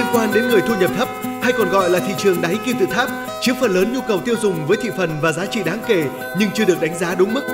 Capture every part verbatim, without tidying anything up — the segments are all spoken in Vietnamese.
liên quan đến người thu nhập thấp, hay còn gọi là thị trường đáy kim tự tháp, chiếm phần lớn nhu cầu tiêu dùng với thị phần và giá trị đáng kể nhưng chưa được đánh giá đúng mức.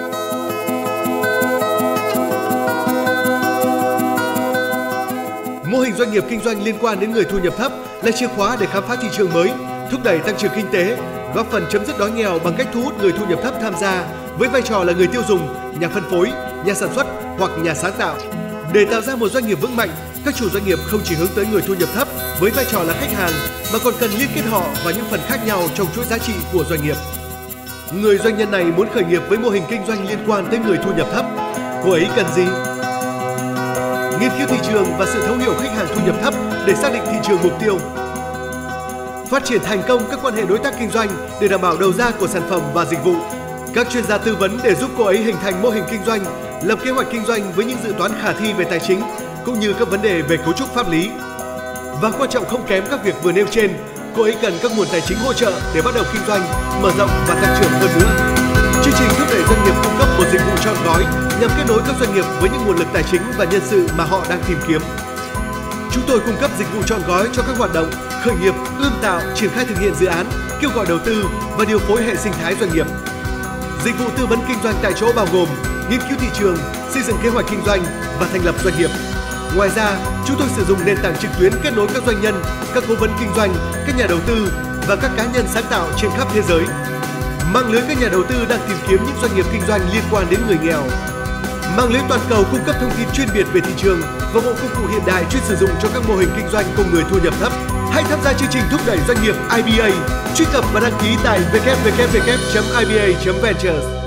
Mô hình doanh nghiệp kinh doanh liên quan đến người thu nhập thấp là chìa khóa để khám phá thị trường mới, thúc đẩy tăng trưởng kinh tế, góp phần chấm dứt đói nghèo bằng cách thu hút người thu nhập thấp tham gia với vai trò là người tiêu dùng, nhà phân phối, nhà sản xuất hoặc nhà sáng tạo. Để tạo ra một doanh nghiệp vững mạnh, các chủ doanh nghiệp không chỉ hướng tới người thu nhập thấp với vai trò là khách hàng mà còn cần liên kết họ vào những phần khác nhau trong chuỗi giá trị của doanh nghiệp. Người doanh nhân này muốn khởi nghiệp với mô hình kinh doanh liên quan tới người thu nhập thấp. Cô ấy cần gì? Nghiên cứu thị trường và sự thấu hiểu khách hàng thu nhập thấp để xác định thị trường mục tiêu. Phát triển thành công các quan hệ đối tác kinh doanh để đảm bảo đầu ra của sản phẩm và dịch vụ. Các chuyên gia tư vấn để giúp cô ấy hình thành mô hình kinh doanh, lập kế hoạch kinh doanh với những dự toán khả thi về tài chính cũng như các vấn đề về cấu trúc pháp lý. Và quan trọng không kém các việc vừa nêu trên, cô ấy cần các nguồn tài chính hỗ trợ để bắt đầu kinh doanh, mở rộng và tăng trưởng hơn nữa. Chương trình thúc đẩy doanh nghiệp cung cấp một dịch vụ trọn gói nhằm kết nối các doanh nghiệp với những nguồn lực tài chính và nhân sự mà họ đang tìm kiếm. Chúng tôi cung cấp dịch vụ trọn gói cho các hoạt động khởi nghiệp, ươm tạo, triển khai thực hiện dự án, kêu gọi đầu tư và điều phối hệ sinh thái doanh nghiệp. Dịch vụ tư vấn kinh doanh tại chỗ bao gồm nghiên cứu thị trường, xây dựng kế hoạch kinh doanh và thành lập doanh nghiệp. Ngoài ra, chúng tôi sử dụng nền tảng trực tuyến kết nối các doanh nhân, các cố vấn kinh doanh, các nhà đầu tư và các cá nhân sáng tạo trên khắp thế giới. Mạng lưới các nhà đầu tư đang tìm kiếm những doanh nghiệp kinh doanh liên quan đến người nghèo. Mạng lưới toàn cầu cung cấp thông tin chuyên biệt về thị trường và bộ công cụ hiện đại chuyên sử dụng cho các mô hình kinh doanh cùng người thu nhập thấp. Hãy tham gia chương trình thúc đẩy doanh nghiệp i bê a. Truy cập và đăng ký tại w w w chấm i b a chấm ventures.